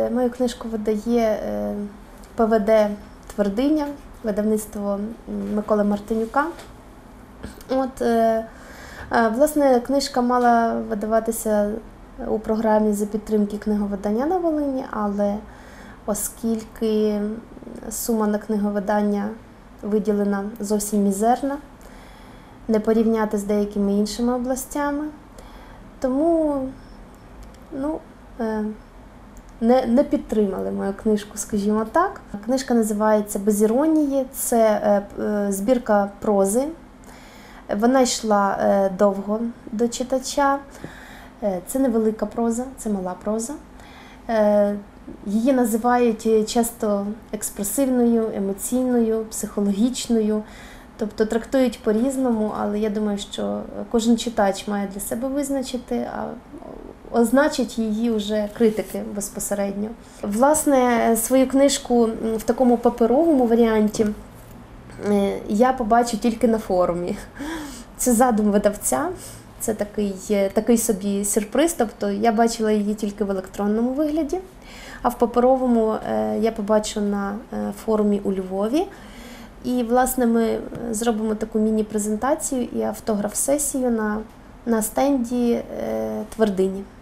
Мою книжку видає ПВД «Твердиня», видавництво Миколи Мартинюка. Власне, книжка мала видаватися у програмі за підтримки книговидання на Волині, але оскільки сума на книговидання виділена зовсім мізерна, не порівняти з деякими іншими областями, тому не підтримали мою книжку, скажімо так. Книжка називається «Без іронії», це збірка прози. Вона йшла довго до читача. Це невелика проза, це мала проза. Її називають часто експресивною, емоційною, психологічною. Тобто трактують по-різному, але я думаю, що кожен читач має для себе визначити, а означать її вже критики безпосередньо. Власне, свою книжку в такому паперовому варіанті я побачу тільки на форумі. Це задум видавця, це такий собі сюрприз, тобто я бачила її тільки в електронному вигляді, а в паперовому я побачу на форумі у Львові. І, власне, ми зробимо таку міні-презентацію і автограф-сесію на стенді «Твердині».